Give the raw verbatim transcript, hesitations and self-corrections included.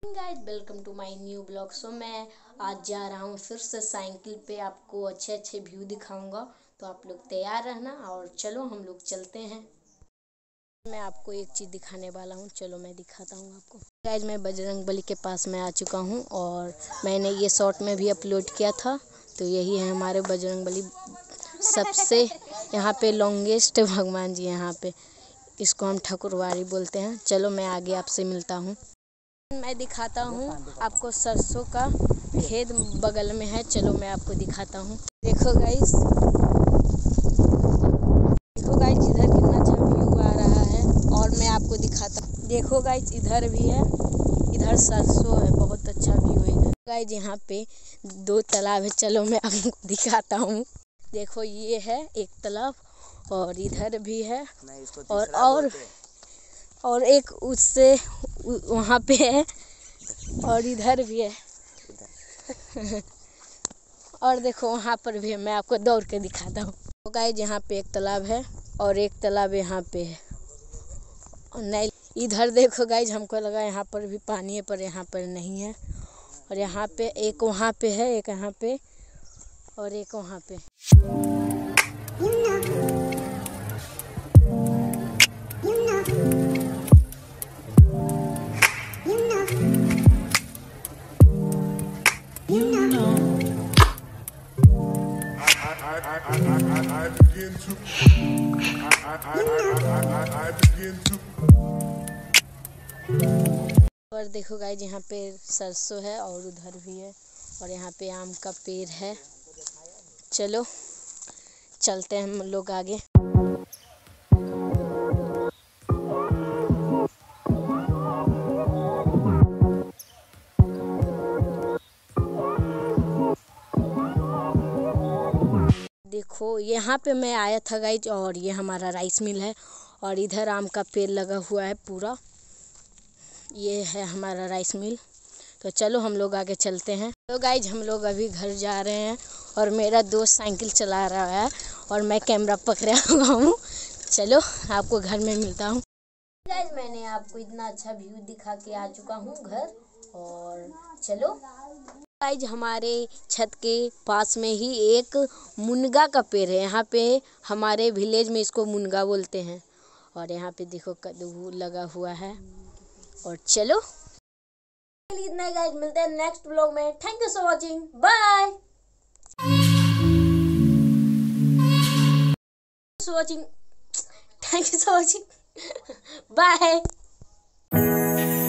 Guys welcome to my new blog. So मैं आज जा रहा हूँ फिर से साइकिल पे, आपको अच्छे अच्छे व्यू दिखाऊंगा, तो आप लोग तैयार रहना और चलो हम लोग चलते हैं। मैं आपको एक चीज़ दिखाने वाला हूँ, चलो मैं दिखाता हूँ आपको। गाइस मैं बजरंगबली के पास में आ चुका हूँ और मैंने ये शॉर्ट में भी अपलोड किया था। तो यही है हमारे बजरंगबली, सबसे यहाँ पे लॉन्गेस्ट भगवान जी यहाँ पे, इसको हम ठाकुरवाड़ी बोलते हैं। चलो मैं आगे आपसे मिलता हूँ। मैं दिखाता हूँ आपको, सरसों का खेत बगल में है, चलो मैं आपको दिखाता हूँ। देखो गाइस, देखो गाइस इधर कितना अच्छा व्यू आ रहा है और मैं आपको दिखाता हूँ। देखो गाइस इधर भी है, इधर सरसों है, बहुत अच्छा व्यू है इधर। गाइस यहाँ पे दो तालाब है, चलो मैं आपको दिखाता हूँ। देखो ये है एक तालाब और इधर भी है और और और एक उससे वहाँ पे है और इधर भी है और देखो वहाँ पर भी है, मैं आपको दौड़ के दिखाता हूँ। तो गाइस यहाँ पे एक तालाब है और एक तालाब यहाँ पे है, नहीं इधर देखो गाइस, हमको लगा यहाँ पर भी पानी है पर यहाँ पर नहीं है। और यहाँ पे एक वहाँ पे है, एक यहाँ पे और एक वहाँ पे। I begin to I I I I begin to और देखो गाइस यहाँ पे सरसों है और उधर भी है और यहाँ पे आम का पेड़ है। चलो चलते हैं हम लोग आगे। देखो यहाँ पे मैं आया था गाइस और ये हमारा राइस मिल है और इधर आम का पेड़ लगा हुआ है पूरा, ये है हमारा राइस मिल। तो चलो हम लोग आगे चलते हैं। तो गाइस हम लोग अभी घर जा रहे हैं और मेरा दोस्त साइकिल चला रहा है और मैं कैमरा पकड़ा हुआ हूँ। चलो आपको घर में मिलता हूँ। गाइस मैंने आपको इतना अच्छा व्यू दिखा के आ चुका हूँ घर, और चलो गाइस हमारे छत के पास में ही एक मुनगा का पेड़ है। यहाँ पे हमारे विलेज में इसको मुनगा बोलते हैं और यहाँ पे देखो कद्दू लगा हुआ है। और चलो इतना ही गाइस, मिलते हैं नेक्स्ट व्लॉग में। Thank you for watching, bye. Watching thank you for watching, bye.